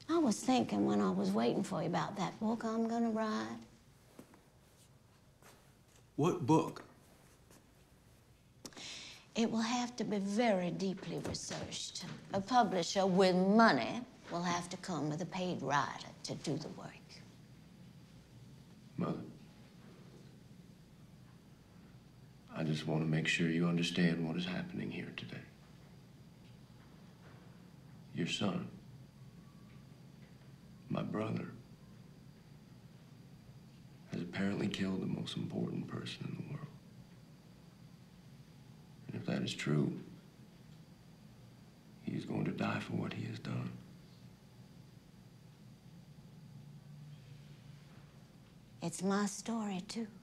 I was thinking when I was waiting for you about that book I'm gonna write. What book? It will have to be very deeply researched. A publisher with money will have to come with a paid writer to do the work. Mother, I just want to make sure you understand what is happening here today. Your son, my brother, has apparently killed the most important person in the world. And if that is true, he is going to die for what he has done. It's my story, too.